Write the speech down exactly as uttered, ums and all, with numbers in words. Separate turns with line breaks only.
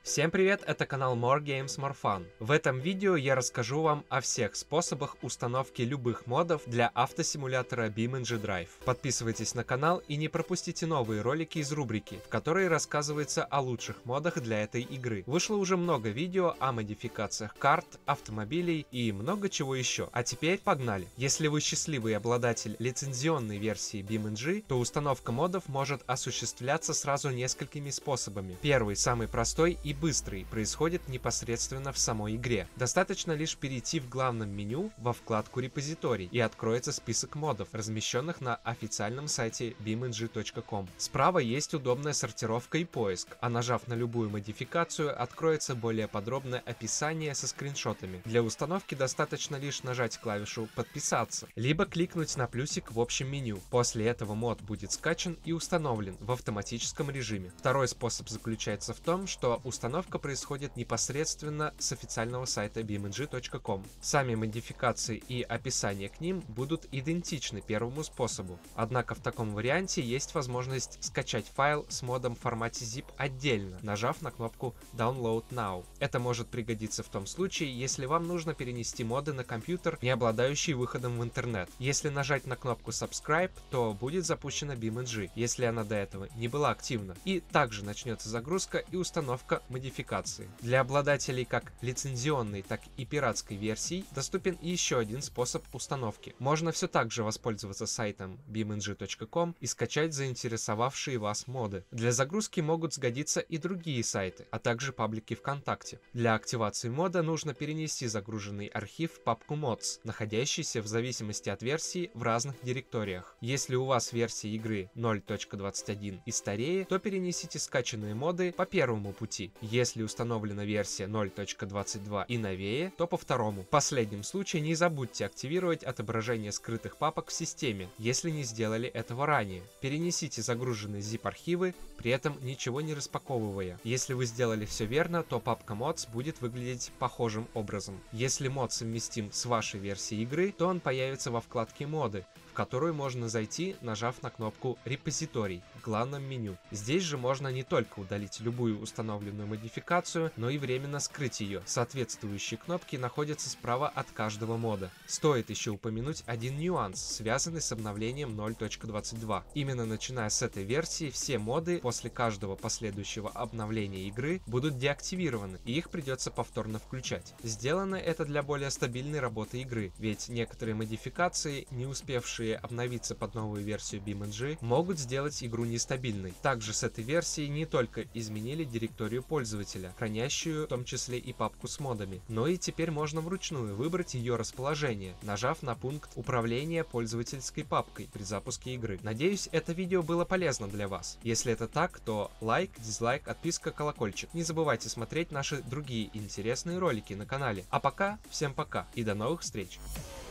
Всем привет, это канал More Games More Fun. В этом видео я расскажу вам о всех способах установки любых модов для автосимулятора BeamNG Drive. Подписывайтесь на канал и не пропустите новые ролики из рубрики, в которой рассказывается о лучших модах для этой игры. Вышло уже много видео о модификациях карт, автомобилей и много чего еще. А теперь погнали. Если вы счастливый обладатель лицензионной версии BeamNG, то установка модов может осуществляться сразу несколькими способами. Первый, самый простой и быстрый, происходит непосредственно в самой игре. Достаточно лишь перейти в главном меню во вкладку репозиторий и откроется список модов, размещенных на официальном сайте beamng точка com. Справа есть удобная сортировка и поиск, а нажав на любую модификацию, откроется более подробное описание со скриншотами. Для установки достаточно лишь нажать клавишу «Подписаться», либо кликнуть на плюсик в общем меню. После этого мод будет скачан и установлен в автоматическом режиме. Второй способ заключается в том, что установка Установка происходит непосредственно с официального сайта beamng точка com. Сами модификации и описание к ним будут идентичны первому способу. Однако в таком варианте есть возможность скачать файл с модом в формате zip отдельно, нажав на кнопку Download Now. Это может пригодиться в том случае, если вам нужно перенести моды на компьютер, не обладающий выходом в интернет. Если нажать на кнопку Subscribe, то будет запущена BeamNG, если она до этого не была активна. И также начнется загрузка и установка модификации. Для обладателей как лицензионной, так и пиратской версий доступен еще один способ установки. Можно все так же воспользоваться сайтом beamng точка com и скачать заинтересовавшие вас моды. Для загрузки могут сгодиться и другие сайты, а также паблики ВКонтакте. Для активации мода нужно перенести загруженный архив в папку mods, находящийся в зависимости от версии в разных директориях. Если у вас версия игры ноль точка двадцать один и старее, то перенесите скачанные моды по первому пути. Если установлена версия ноль точка двадцать два и новее, то по второму. В последнем случае не забудьте активировать отображение скрытых папок в системе, если не сделали этого ранее. Перенесите загруженные zip-архивы, при этом ничего не распаковывая. Если вы сделали все верно, то папка mods будет выглядеть похожим образом. Если мод совместим с вашей версией игры, то он появится во вкладке моды, в которую можно зайти, нажав на кнопку «Репозиторий» в главном меню. Здесь же можно не только удалить любую установленную модификацию, но и временно скрыть ее. Соответствующие кнопки находятся справа от каждого мода. Стоит еще упомянуть один нюанс, связанный с обновлением ноль точка двадцать два. Именно начиная с этой версии, все моды после каждого последующего обновления игры будут деактивированы, и их придется повторно включать. Сделано это для более стабильной работы игры, ведь некоторые модификации, не успевшие обновиться под новую версию BeamNG, могут сделать игру нестабильной. Также с этой версией не только изменили директорию пользователя, хранящую в том числе и папку с модами, но и теперь можно вручную выбрать ее расположение, нажав на пункт управления пользовательской папкой при запуске игры. Надеюсь, это видео было полезно для вас. Если это так, то лайк, дизлайк, отписка, колокольчик. Не забывайте смотреть наши другие интересные ролики на канале. А пока, всем пока и до новых встреч!